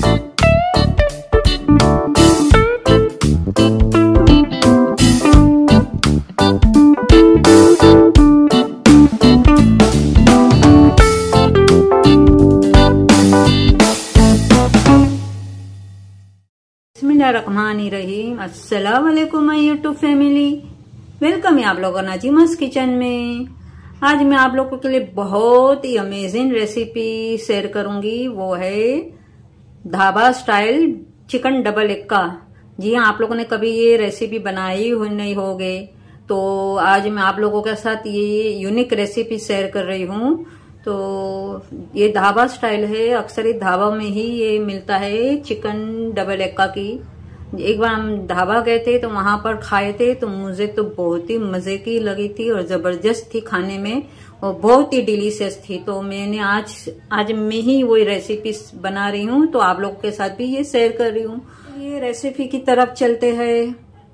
बिस्मिल्लाहिर्रहमानिर्रहीम। अस्सलाम वालेकुम माय यूट्यूब फैमिली, वेलकम है आप लोगों का नाजिमास किचन में। आज मैं आप लोगों के लिए बहुत ही अमेजिंग रेसिपी शेयर करूंगी। वो है ढाबा स्टाइल चिकन डबल एक्का। जी हाँ, आप लोगों ने कभी ये रेसिपी बनाई हो नहीं होगे, तो आज मैं आप लोगों के साथ ये यूनिक रेसिपी शेयर कर रही हूँ। तो ये ढाबा स्टाइल है, अक्सर ढाबा में ही ये मिलता है चिकन डबल एक्का की। एक बार हम ढाबा गए थे तो वहां पर खाए थे, तो मुझे तो बहुत ही मजे की लगी थी और जबरदस्त थी खाने में और बहुत ही डिलीशियस थी। तो मैंने आज मैं ही वही रेसिपी बना रही हूँ, तो आप लोगों के साथ भी ये शेयर कर रही हूँ। ये रेसिपी की तरफ चलते हैं।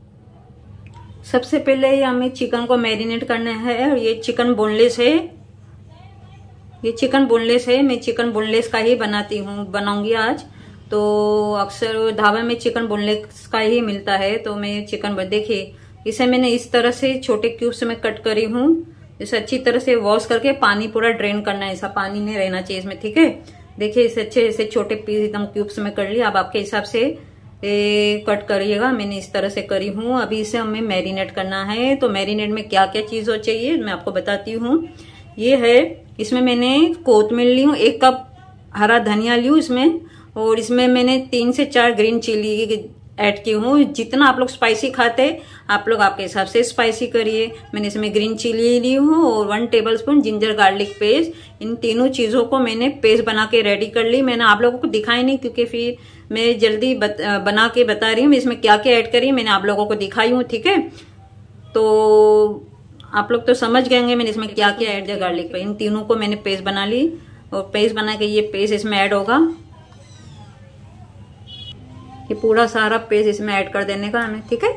सबसे पहले हमें चिकन को मैरिनेट करना है और ये चिकन बोनलेस है। ये चिकन बोनलेस है, मैं चिकन बोनलेस का ही बनाऊंगी आज। तो अक्सर ढाबा में चिकन बोनलेस का ही मिलता है, तो मैं चिकन देखिए इसे मैंने इस तरह से छोटे क्यूब्स में कट करी हूँ। इसे अच्छी तरह से वॉश करके पानी पूरा ड्रेन करना है, ऐसा पानी नहीं रहना चाहिए इसमें, ठीक है। देखिए इसे अच्छे से छोटे पीस एकदम क्यूब्स में कर लिया। अब आपके हिसाब से कट करिएगा, मैंने इस तरह से करी हूँ। अभी इसे हमें मैरिनेट करना है। तो मैरिनेट में क्या क्या चीज हो चाहिए मैं आपको बताती हूँ। ये है, इसमें मैंने कोतमीर ली हूँ, 1 कप हरा धनिया ली हूँ इसमें, और इसमें मैंने 3 से 4 ग्रीन चिली ऐड की हूँ। जितना आप लोग स्पाइसी खाते आप लोग आपके हिसाब से स्पाइसी करिए। मैंने इसमें ग्रीन चिली ली हूँ और 1 टेबलस्पून जिंजर गार्लिक पेस्ट। इन तीनों चीजों को मैंने पेस्ट बना के रेडी कर ली। मैंने आप लोगों को दिखाई नहीं क्योंकि फिर मैं जल्दी बना के बता रही हूँ इसमें क्या क्या ऐड करी, मैंने आप लोगों को दिखाई हूँ, ठीक है। तो आप लोग तो समझ गए होंगे मैंने इसमें क्या क्या ऐड किया गार्लिक पे। इन तीनों को मैंने पेस्ट बना ली और पेस्ट बना के ये पेस्ट इसमें ऐड होगा। ये पूरा सारा पेस्ट इसमें ऐड कर देने का हमें, ठीक है।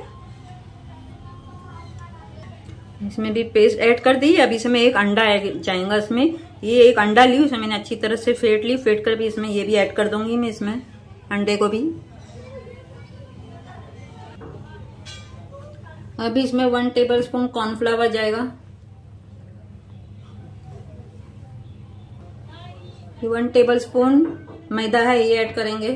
इसमें भी पेस्ट ऐड कर दी। अब इसमें एक अंडा ऐड जाएगा इसमें। ये एक अंडा ली, उसमें मैंने अच्छी तरह से फेंट ली। फेंट कर भी इसमें ये भी ऐड कर दूंगी मैं इसमें, अंडे को भी। अभी इसमें 1 टेबलस्पून कॉर्नफ्लावर जाएगा। 1 टेबलस्पून मैदा है, ये ऐड करेंगे।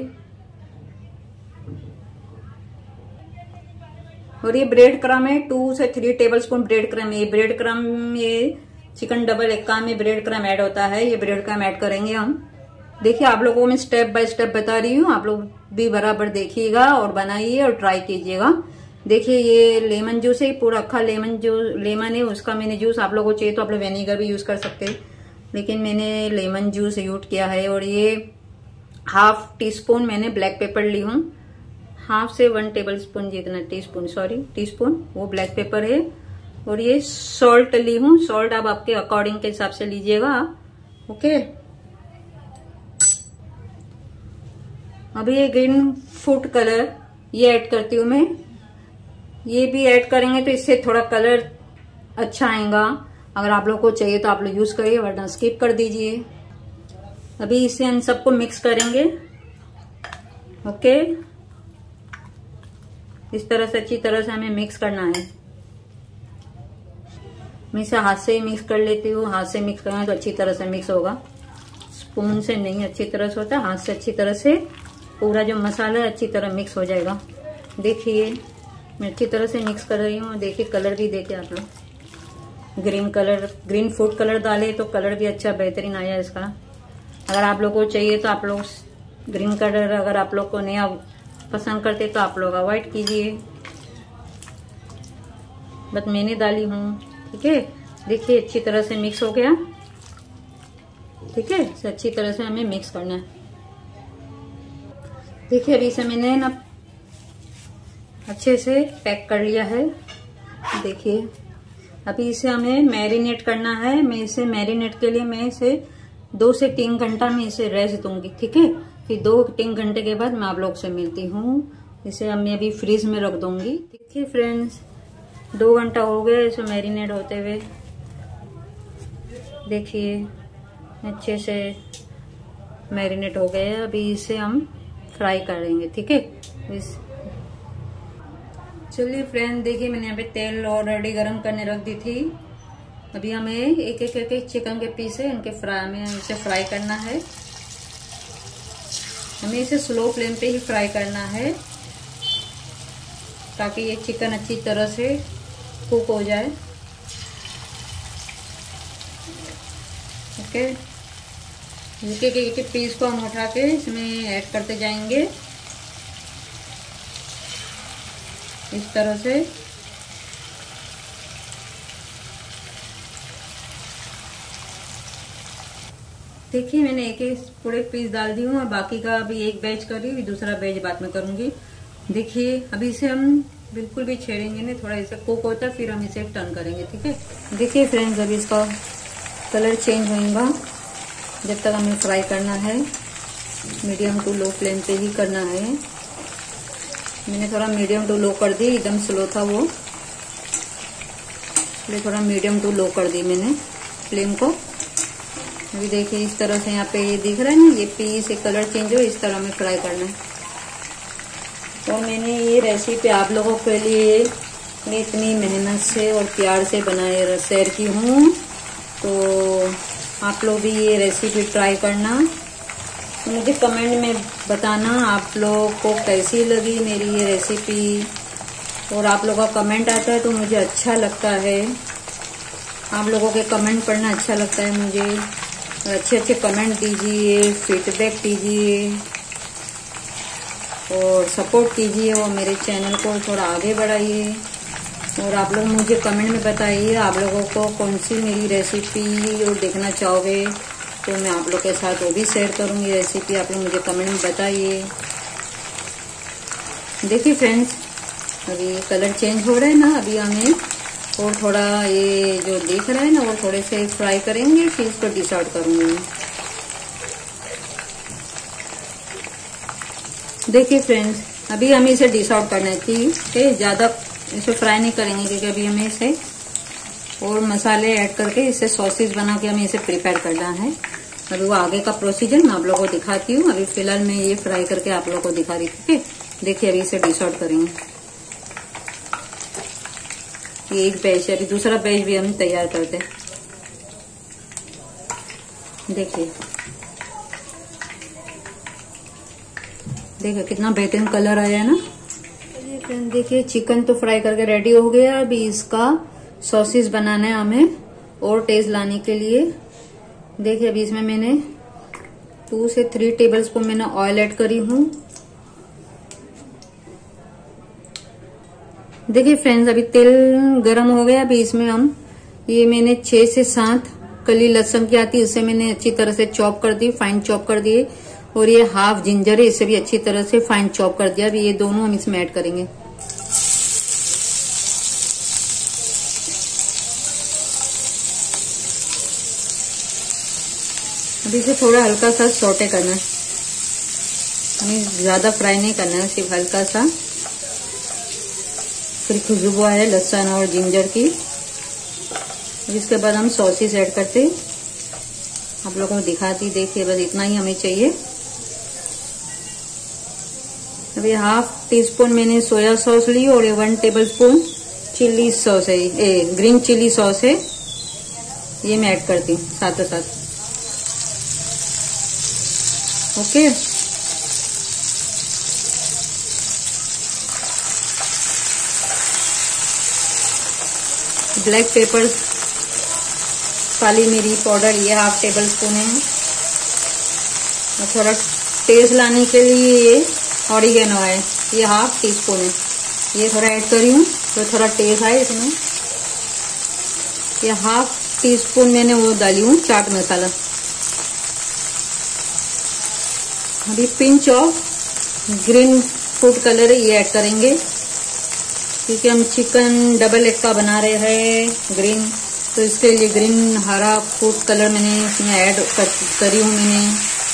और ये ब्रेड क्रम है, 2 से 3 टेबलस्पून ब्रेड क्रम है। ये ब्रेड क्रम, ये चिकन डबल एक्का में ब्रेड क्रम ऐड होता है, ये ब्रेड क्रम ऐड करेंगे हम। देखिए आप लोगों को मैं स्टेप बाय स्टेप बता रही हूँ, आप लोग भी बराबर देखिएगा और बनाइए और ट्राई कीजिएगा। देखिए ये लेमन जूस है, पूरा अक्खा लेमन है, उसका मैंने जूस, आप लोगों को चाहिए तो आप लोग विनेगर भी यूज कर सकते हैं, लेकिन मैंने लेमन जूस यूज किया है। और ये 1/2 टीस्पून मैंने ब्लैक पेपर ली हूँ, 1/2 से 1 टेबलस्पून जितना टीस्पून वो ब्लैक पेपर है। और ये सॉल्ट ली हूँ, सॉल्ट आप आपके अकॉर्डिंग के हिसाब से लीजिएगा, ओके। अभी ये ग्रीन फूड कलर ये ऐड करती हूँ मैं। ये भी ऐड करेंगे तो इससे थोड़ा कलर अच्छा आएगा। अगर आप लोग को चाहिए तो आप लोग यूज करिए, वरना स्किप कर दीजिए। अभी इसे हम सबको मिक्स करेंगे, ओके। इस तरह से अच्छी तरह से हमें मिक्स करना है। मैं इसे हाथ से ही मिक्स कर लेती हूँ। हाथ से मिक्स करेंगे तो अच्छी तरह से मिक्स होगा, स्पून से नहीं अच्छी तरह से होता। हाथ से अच्छी तरह से पूरा जो मसाला है अच्छी तरह मिक्स हो जाएगा। देखिए मैं अच्छी तरह से मिक्स कर रही हूँ। देखिए कलर भी देखिए आप लोग, ग्रीन फूड कलर डाले तो कलर भी अच्छा बेहतरीन आया इसका। अगर आप लोगों को चाहिए तो आप लोग ग्रीन कलर, अगर आप लोग को नहीं पसंद करते तो आप लोग अवॉइड कीजिए, बट मैंने डाली हूँ, ठीक है। देखिए अच्छी तरह से मिक्स हो गया, ठीक है। इसे अच्छी तरह से हमें मिक्स करना है। देखिए अभी इसे मैंने ना अच्छे से पैक कर लिया है। देखिए अभी इसे हमें मैरिनेट करना है। मैं इसे मैरिनेट के लिए मैं इसे 2 से 3 घंटा में इसे रेस्ट दूंगी, ठीक है। फिर 2-3 घंटे के बाद मैं आप लोग से मिलती हूँ। इसे अब मैं अभी फ्रीज में रख दूंगी। देखिए फ्रेंड्स 2 घंटा हो गया इसे मैरिनेट होते हुए। देखिए अच्छे से मैरिनेट हो गया है। अभी इसे हम फ्राई करेंगे, ठीक है। चलिए फ्रेंड, देखिए मैंने यहाँ पे तेल ऑलरेडी गरम करने रख दी थी। अभी हमें एक एक चिकन के पीस है, इनके हमें इसे फ्राई करना है। हमें इसे स्लो फ्लेम पे ही फ्राई करना है ताकि ये चिकन अच्छी तरह से कुक हो जाए। ओके, एक एक पीस को हम उठा के इसमें ऐड करते जाएंगे इस तरह से। देखिए मैंने एक एक पूरे पीस डाल दी हूँ और बाकी का अभी एक बैच कर रही हूँ, दूसरा बैच बाद में करूंगी। देखिए अभी इसे हम बिल्कुल भी छेड़ेंगे नहीं, थोड़ा इसे कुक होता है फिर हम इसे टर्न करेंगे, ठीक है। देखिए फ्रेंड्स, अभी इसका कलर चेंज होगा, जब तक हमें फ्राई करना है मीडियम टू लो फ्लेम पे ही करना है। मैंने थोड़ा मीडियम टू लो कर दी, एकदम स्लो था वो, इसलिए थोड़ा मीडियम टू लो कर दी मैंने फ्लेम को। अभी देखिए इस तरह से यहाँ पे ये दिख रहा है ना, ये पीस एक कलर चेंज हो, इस तरह हमें फ्राई करना है। और मैंने ये रेसिपी आप लोगों के लिए इतनी मेहनत से और प्यार से बनाए शेयर की हूँ, तो आप लोग भी ये रेसिपी ट्राई करना। तो मुझे कमेंट में बताना आप लोगों को कैसी लगी मेरी ये रेसिपी। और आप लोगों का कमेंट आता है तो मुझे अच्छा लगता है, आप लोगों के कमेंट पढ़ना अच्छा लगता है मुझे। अच्छे अच्छे कमेंट दीजिए, फीडबैक दीजिए और सपोर्ट कीजिए और मेरे चैनल को थोड़ा आगे बढ़ाइए। और आप लोग मुझे कमेंट में बताइए आप लोगों को कौन सी मेरी रेसिपी और देखना चाहोगे, तो मैं आप लोग के साथ वो भी शेयर करूंगी रेसिपी। आप लोग मुझे कमेंट में बताइए। देखिए फ्रेंड्स, अभी कलर चेंज हो रहा है ना, अभी हमें और थोड़ा ये जो दिख रहा है ना वो थोड़े से फ्राई करेंगे, फिर इसको डिश आउट करूंगी। देखिए फ्रेंड्स, अभी हमें इसे डिश आउट करना थी, ज्यादा इसे फ्राई नहीं करेंगे क्योंकि अभी हमें इसे और मसाले ऐड करके इसे सॉसेज बना के हमें इसे प्रिपेयर करना है। अभी वो आगे का प्रोसीजर मैं आप लोगों को दिखाती हूँ। अभी फिलहाल मैं ये फ्राई करके आप लोगों को दिखा रही थी। देखिए अभी इसे डिश आउट करेंगे। ये एक बैच है, अभी दूसरा बैच भी हम तैयार करते हैं। देखिए देखिए कितना बेहतरीन कलर आया है ना। देखिए चिकन तो फ्राई करके रेडी हो गया। अभी इसका सॉसेज बनाना है हमें और टेस्ट लाने के लिए। देखिए अभी इसमें मैंने 2 से 3 टेबलस्पून मैंने ऑयल ऐड करी हूँ। देखिए फ्रेंड्स, अभी तेल गरम हो गया। अभी इसमें हम ये मैंने 6 से 7 कली लहसुन की आती है, इसे मैंने अच्छी तरह से चॉप कर दी, फाइन चॉप कर दिए। और ये हाफ जिंजर है, इसे भी अच्छी तरह से फाइन चॉप कर दिया। अभी ये दोनों हम इसमें ऐड करेंगे। अभी इसे थोड़ा हल्का सा सौटे करना है, हमें ज्यादा फ्राई नहीं करना है, सिर्फ हल्का सा। फिर खुशबू आए लहसुन और जिंजर की। इसके बाद हम सॉसेस ऐड करते, आप लोगों को दिखाती। देखिए बस इतना ही हमें चाहिए। अभी हाफ टी स्पून मैंने सोया सॉस ली और 1 टेबलस्पून चिल्ली सॉस है, ग्रीन चिल्ली सॉस है, ये मैं ऐड करती हूँ साथों साथ। ओके, ब्लैक पेपर काली मिर्च पाउडर ये हाफ टेबल स्पून है। और थोड़ा टेस्ट लाने के लिए ये ऑरिगेनो है, ये हाफ टी स्पून है, ये थोड़ा ऐड करी हूँ तो थोड़ा टेस्ट आए इसमें। ये हाफ टी स्पून मैंने वो डाली हूँ चाट मसाला। अभी pinch of green food colour है, ये ऐड करेंगे क्योंकि हम चिकन डबल एग का बना रहे हैं ग्रीन, तो इसके लिए ग्रीन हरा फूड कलर मैंने इसमें ऐड करी हूँ मैंने।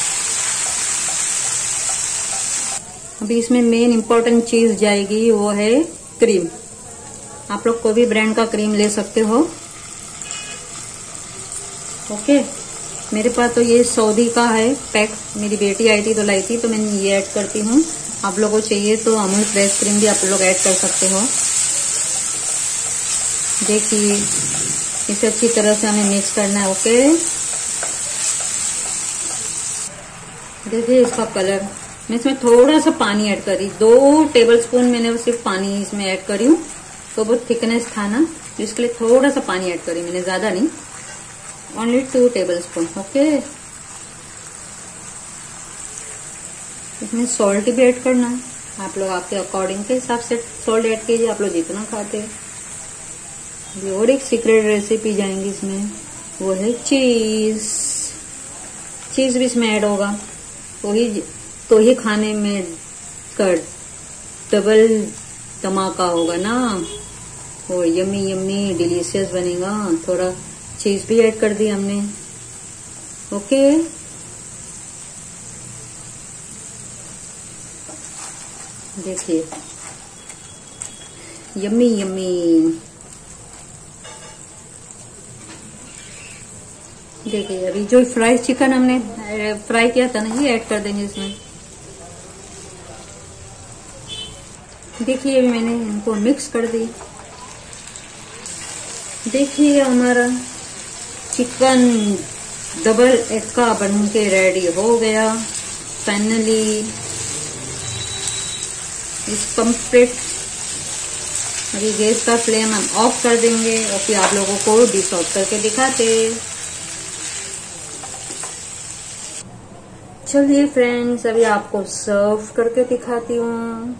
अभी इसमें मेन इम्पोर्टेंट चीज जाएगी, वो है क्रीम। आप लोग कोई भी ब्रांड का क्रीम ले सकते हो। ओके, मेरे पास तो ये सऊदी का है पैक, मेरी बेटी आई थी तो लाई थी, तो मैंने ये ऐड करती हूँ। आप लोगों को चाहिए तो अमूल फ्रेश क्रीम भी आप लोग ऐड कर सकते हो। देखिए इसे अच्छी तरह से हमें मिक्स करना है। ओके, देखिए इसका कलर, मैं इसमें थोड़ा सा पानी ऐड करी, 2 टेबलस्पून मैंने सिर्फ पानी इसमें ऐड करी हूँ। तो बहुत थिकनेस था ना, तो इसके लिए थोड़ा सा पानी ऐड करी मैंने, ज्यादा नहीं, ओनली 2 टेबलस्पून। ओके, इसमें सॉल्ट भी ऐड करना है, आप लोग आपके अकॉर्डिंग के हिसाब से सॉल्ट ऐड कीजिए, आप लोग जितना खाते हैं। और एक सीक्रेट रेसिपी जाएंगी इसमें, वो है चीज। चीज भी इसमें ऐड होगा, तो ही खाने में का डबल धमाका होगा ना, और यम्मी यम्मी डिलीशियस बनेगा। थोड़ा चीज भी ऐड कर दी हमने। ओके, देखिए यम्मी यम्मी। देखिए अभी जो फ्राई चिकन हमने फ्राई किया था ना, ये ऐड कर देंगे इसमें। देखिए अभी मैंने इनको मिक्स कर दी। देखिए हमारा चिकन डबल एग का बन के रेडी हो गया फाइनली। इस कंप्लीट अभी गैस का फ्लेम हम ऑफ कर देंगे और फिर आप लोगों को डिश ऑफ करके दिखाते। चलिए फ्रेंड्स, अभी आपको सर्व करके दिखाती हूँ।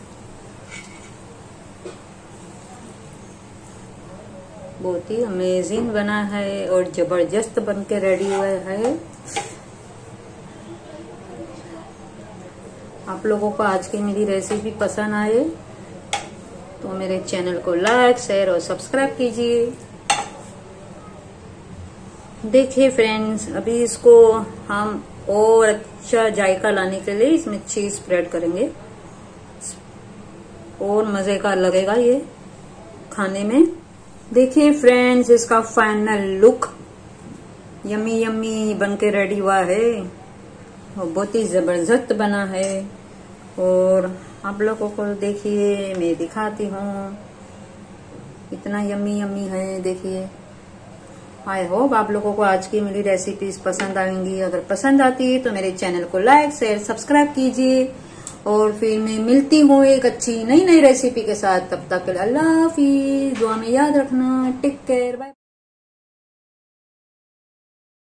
बहुत ही अमेजिंग बना है और जबरदस्त बन के रेडी हुआ है। आप लोगों को आज की मेरी रेसिपी पसंद आए तो मेरे चैनल को लाइक, शेयर और सब्सक्राइब कीजिए। देखिए फ्रेंड्स, अभी इसको हम और अच्छा जायका लाने के लिए इसमें चीज स्प्रेड करेंगे और मजे का लगेगा ये खाने में। देखिए फ्रेंड्स, इसका फाइनल लुक यम्मी यम्मी बन के रेडी हुआ है और बहुत ही जबरदस्त बना है। और आप लोगों को देखिए मैं दिखाती हूँ, इतना यम्मी यम्मी है। देखिए, आई होप आप लोगों को आज की मेरी रेसिपीज पसंद आएंगी। अगर पसंद आती है तो मेरे चैनल को लाइक, शेयर, सब्सक्राइब कीजिए। और फिर मैं मिलती हूँ एक अच्छी नई रेसिपी के साथ। तब तक के लिए अल्लाह हाफिज, दुआ में याद रखना। Take care, bye.